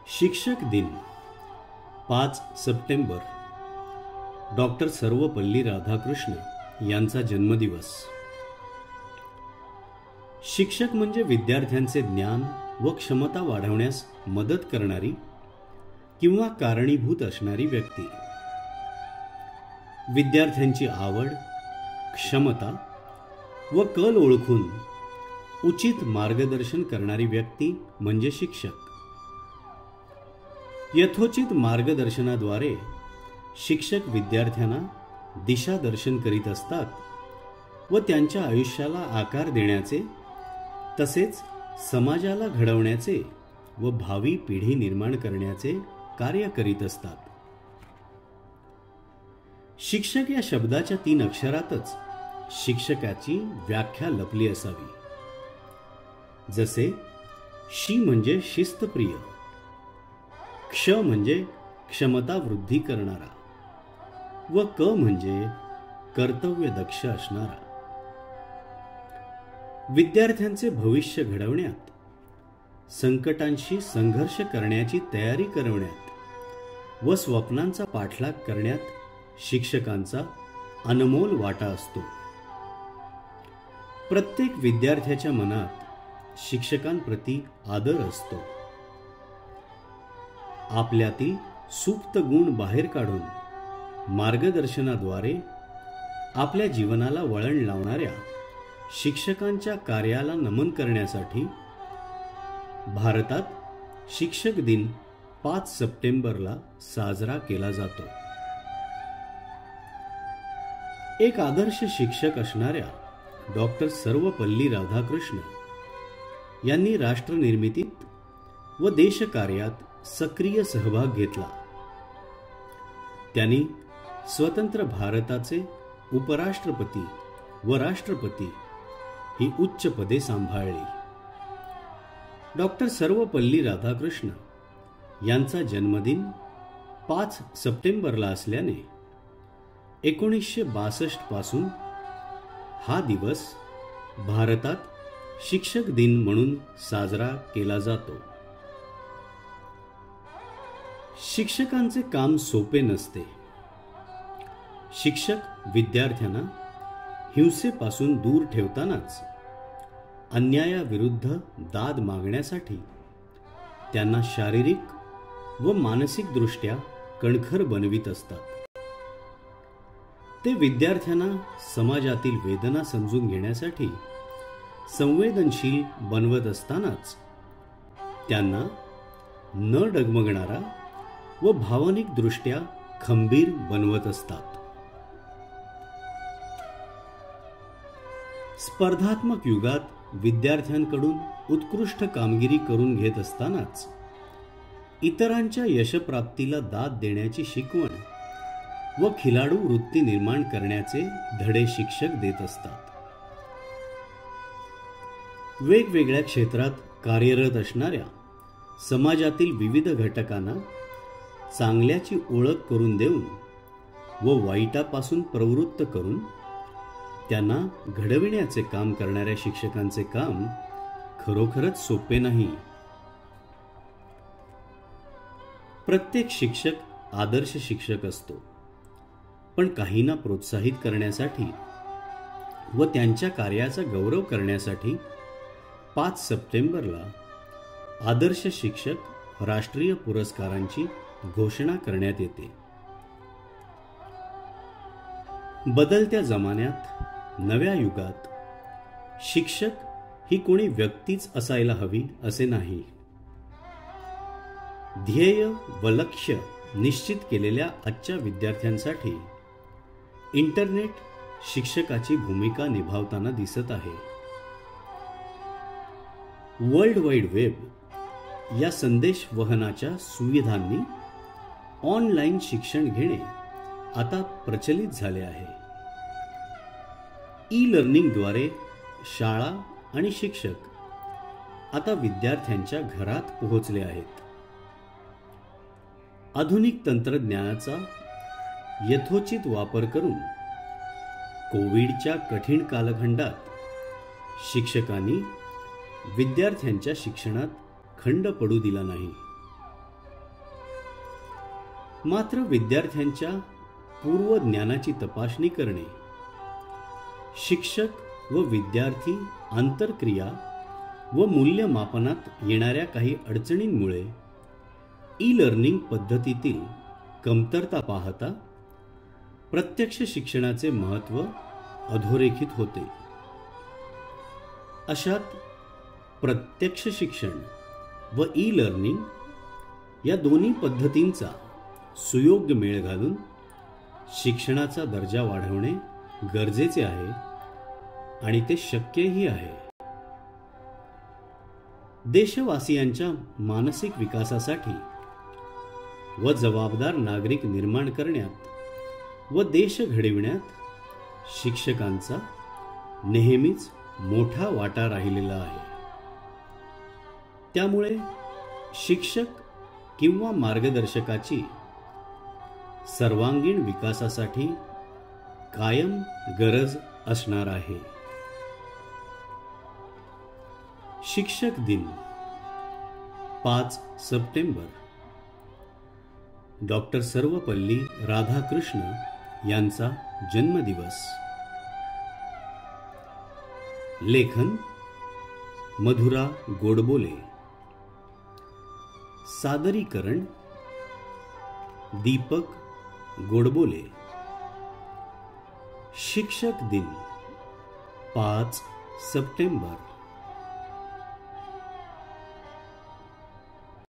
शिक्षक दिन 5 September doctor Sarvepalli Radhakrishna यांचा जन्मदिवस। शिक्षक म्हणजे विद्यार्थ्यांचे ज्ञान व क्षमता वाढवण्यास मदत करणारी किंवा कारणीभूत असणारी व्यक्ती। विद्यार्थ्यांची आवड, क्षमता व कल ओळखून उचित मार्गदर्शन करणारी व्यक्ती म्हणजे शिक्षक। यथोचित मार्गदर्शनाद्वारे शिक्षक विद्यार्थ्यांना दिशादर्शन करीत असतात व त्यांच्या आयुष्याला आकार देण्याचे तसेच समाजाला घडवण्याचे व भावी पिढी निर्माण करण्याचे कार्य करीत असतात। शिक्षक या शब्दाच्या 3 अक्षरातच शिक्षकाची व्याख्या लपली असावी। जसे शी म्हणजे शिस्तप्रिय, क्ष म्हणजे क्षमता वृद्धी करणारा व क म्हणजे कर्तव्य दक्ष असणारा। विद्यार्थ्यांचे भविष्य घडवण्यात, संकटांशी संघर्ष करण्याची तयारी करण्यात व स्वप्नांचा पाठलाग करण्यात शिक्षकांचा अनमोल वाटा असतो। प्रत्येक विद्यार्थ्याच्या मनात शिक्षकांप्रती आदर असतो। आपल्यातील सुप्त गुण बाहेर काढून मार्गदर्शनाद्वारे आपल्या जीवनाला वळण लावणाऱ्या शिक्षकांच्या कार्याला नमन करण्यासाठी भारतात शिक्षक दिन 5 सप्टेंबरला साजरा केला जातो। एक आदर्श शिक्षक असणाऱ्या डॉक्टर सर्वपल्ली राधाकृष्ण यांनी राष्ट्रनिर्मितीत व देशकार्यात सक्रिय सहभाग घेतला। त्यांनी स्वतंत्र भारताचे उपराष्ट्रपती व राष्ट्रपती ही उच्च पदे सांभाळली। डॉक्टर सर्वपल्ली राधाकृष्ण यांचा जन्मदिन 5 सप्टेंबरला असल्याने 1962 पासून हा दिवस भारतात शिक्षक दिन म्हणून साजरा केला जातो। शिक्षकांचे काम सोपे नसते। शिक्षक विद्यार्थ्यांना हिंसेपासून दूर ठेवतानाच अन्यायाविरुद्ध दाद मागण्यासाठी त्यांना शारीरिक व मानसिक दृष्ट्या कणखर बनवित असतात। ते विद्यार्थ्यांना समाजातील वेदना समजून घेण्यासाठी संवेदनशील बनवत असतानाच त्यांना न डगमगणारा व भावनिक दृष्ट्या खंबीर बनवत असतात। स्पर्धात्मक युगात विद्यार्थ्यांकडून उत्कृष्ट कामगिरी करून घेत असतानाच इतरांच्या यशप्राप्तीला दाद देण्याची शिकवण व खिलाडू वृत्ती निर्माण करण्याचे धडे शिक्षक देत असतात। वेगवेगळ्या क्षेत्रात कार्यरत असणाऱ्या समाजातील विविध घटकांना चांगल्याची ओळख करून देऊन व वाईटापासून प्रवृत्त करून त्यांना घडविण्याचे काम करणाऱ्या शिक्षकांचे काम खरोखरच सोपे नाही। प्रत्येक शिक्षक आदर्श शिक्षक असतो, पण काहींना प्रोत्साहित करण्यासाठी व त्यांच्या कार्याचा गौरव करण्यासाठी 5 सप्टेंबरला आदर्श शिक्षक राष्ट्रीय पुरस्कारांची घोषणा करण्यात येते। बदलत्या जमान्यात, नव्या युगात शिक्षक ही कोणी व्यक्तीच असायला हवी असे नाही। ध्येय व लक्ष्य निश्चित केलेल्या आजच्या विद्यार्थ्यांसाठी इंटरनेट शिक्षकाची भूमिका निभावताना दिसत आहे। वर्ल्ड वाईड वेब या संदेश वहनाच्या सुविधांनी ऑनलाईन शिक्षण घेणे आता प्रचलित झाले आहे। ई-लर्निंगद्वारे शाळा आणि शिक्षक आता विद्यार्थ्यांच्या घरात पोहोचले आहेत। आधुनिक तंत्रज्ञानाचा यथोचित वापर करून कोविडच्या कठीण कालखंडात शिक्षकांनी विद्यार्थ्यांच्या शिक्षणात खंड पडू दिला नाही। मात्र विद्यार्थ्यांच्या पूर्व ज्ञानाची तपासणी करणे, शिक्षक व विद्यार्थी आंतरक्रिया व मूल्यमापनात येणाऱ्या काही अडचणींमुळे ई लर्निंग पद्धतीतील कमतरता पाहता प्रत्यक्ष शिक्षणाचे महत्त्व अधोरेखित होते. अशात प्रत्यक्ष शिक्षण व ई लर्निंग या दोन्ही पद्धतींचा सुयोग्य मेळ घालून शिक्षणाचा दर्जा वाढवणे गरजेचे आहे आणि ते शक्यही आहे. देशवासियांच्या मानसिक विकासासाठी व जबाबदार नागरिक निर्माण करण्यात व देश घडविण्यात शिक्षकांचा नेहमीच मोठा वाटा राहिलेला आहे. त्यामुळे शिक्षक किंवा मार्गदर्शकाची सर्वांगीण विकासासाठी कायम गरज असणार आहे. शिक्षक दिन 5 सप्टेंबर डॉक्टर सर्वपल्ली राधाकृष्ण यांचा जन्मदिवस. लेखन मधुरा गोडबोले. सादरीकरण दीपक गोडबोले. शिक्षक दिन 5 सप्टेंबर.